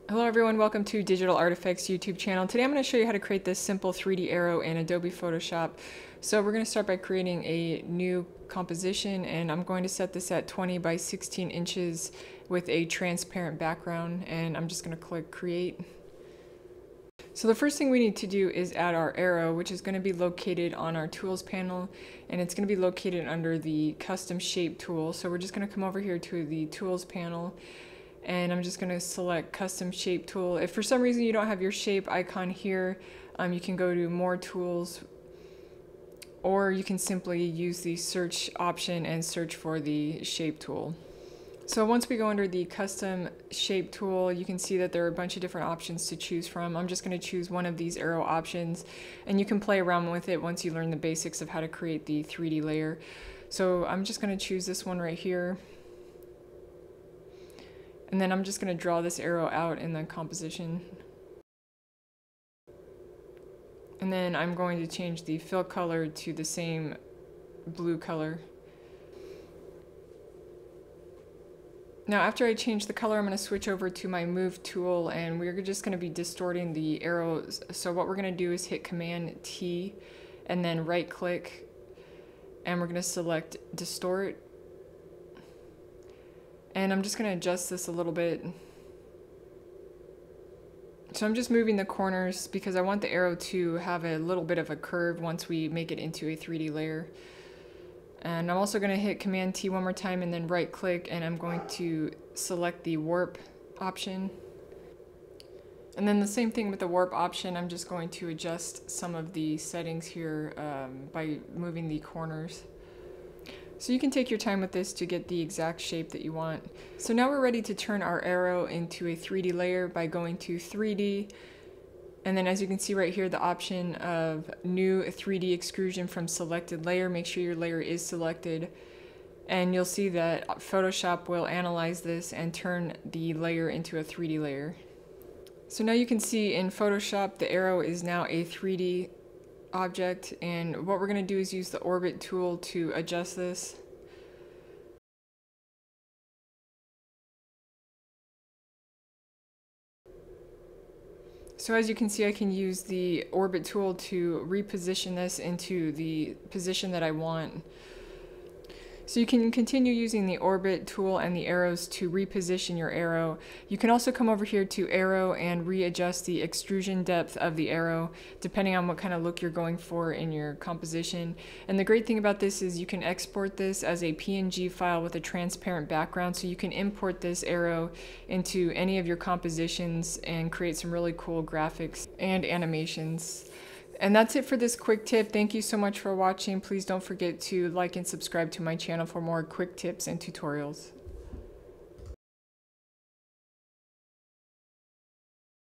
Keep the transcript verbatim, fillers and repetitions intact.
Hello everyone, welcome to Digital Artifacts YouTube channel. Today I'm going to show you how to create this simple three D arrow in Adobe Photoshop. So we're going to start by creating a new composition, and I'm going to set this at twenty by sixteen inches with a transparent background, and I'm just going to click create. So the first thing we need to do is add our arrow, which is going to be located on our tools panel, and it's going to be located under the custom shape tool. So we're just going to come over here to the tools panel, and I'm just going to select custom shape tool. If for some reason you don't have your shape icon here, um, you can go to more tools, or you can simply use the search option and search for the shape tool. So once we go under the custom shape tool, you can see that there are a bunch of different options to choose from. I'm just going to choose one of these arrow options, and you can play around with it once you learn the basics of how to create the three D layer. So I'm just going to choose this one right here. And then I'm just going to draw this arrow out in the composition. And then I'm going to change the fill color to the same blue color. Now after I change the color, I'm going to switch over to my move tool, and we're just going to be distorting the arrows. So what we're going to do is hit Command T and then right click, and we're going to select distort. And I'm just going to adjust this a little bit. So I'm just moving the corners because I want the arrow to have a little bit of a curve once we make it into a three D layer. And I'm also going to hit Command T one more time and then right click, and I'm going to select the warp option. And then the same thing with the warp option, I'm just going to adjust some of the settings here um, by moving the corners. So you can take your time with this to get the exact shape that you want. So now we're ready to turn our arrow into a three D layer by going to three D. And then as you can see right here, the option of new three D extrusion from selected layer. Make sure your layer is selected. And you'll see that Photoshop will analyze this and turn the layer into a three D layer. So now you can see in Photoshop the arrow is now a three D object, and what we're going to do is use the orbit tool to adjust this. So as you can see, I can use the orbit tool to reposition this into the position that I want. So you can continue using the orbit tool and the arrows to reposition your arrow. You can also come over here to arrow and readjust the extrusion depth of the arrow depending on what kind of look you're going for in your composition. And the great thing about this is you can export this as a P N G file with a transparent background, so you can import this arrow into any of your compositions and create some really cool graphics and animations. And that's it for this quick tip. Thank you so much for watching. Please don't forget to like and subscribe to my channel for more quick tips and tutorials.